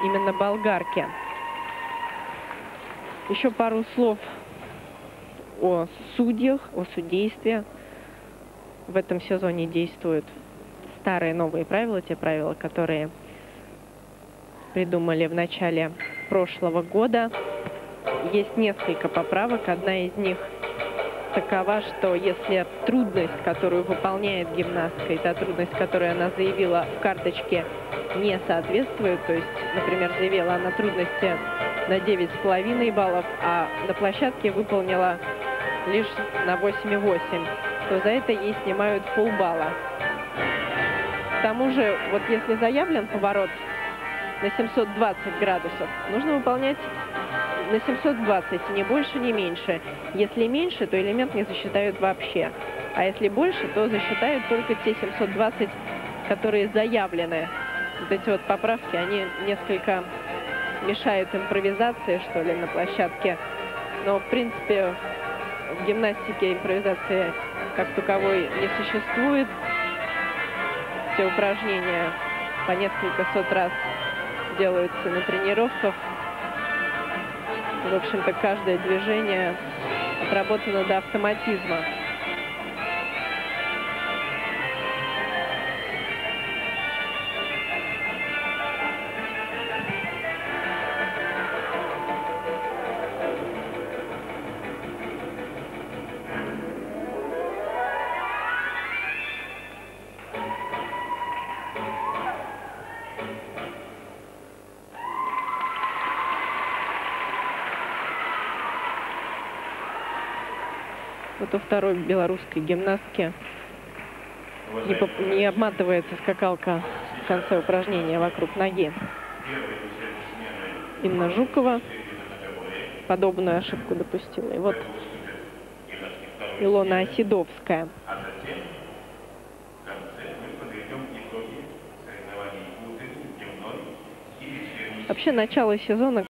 именно болгарки. Еще пару слов о судьях, о судействе. В этом сезоне действуют старые новые правила, те правила, которые придумали в начале прошлого года. Есть несколько поправок. Одна из них такова, что если трудность, которую выполняет гимнастка, и та трудность, которую она заявила в карточке, не соответствует, то есть, например, заявила она трудности на 9,5 баллов, а на площадке выполнила лишь на 8,8, то за это ей снимают полбалла. К тому же, вот если заявлен поворот на 720 градусов, нужно выполнять на 720, ни больше, ни меньше. Если меньше, то элемент не засчитают вообще. А если больше, то засчитают только те 720, которые заявлены. Вот эти вот поправки, они несколько мешают импровизации, что ли, на площадке. Но, в принципе, в гимнастике импровизации как таковой не существует. Все упражнения по несколько сот раз делаются на тренировках. В общем-то, каждое движение отработано до автоматизма. Вот у второй белорусской гимнастки не обматывается скакалка в конце упражнения вокруг ноги. Инна Жукова подобную ошибку допустила. И вот Илона Оседовская. Вообще, начало сезона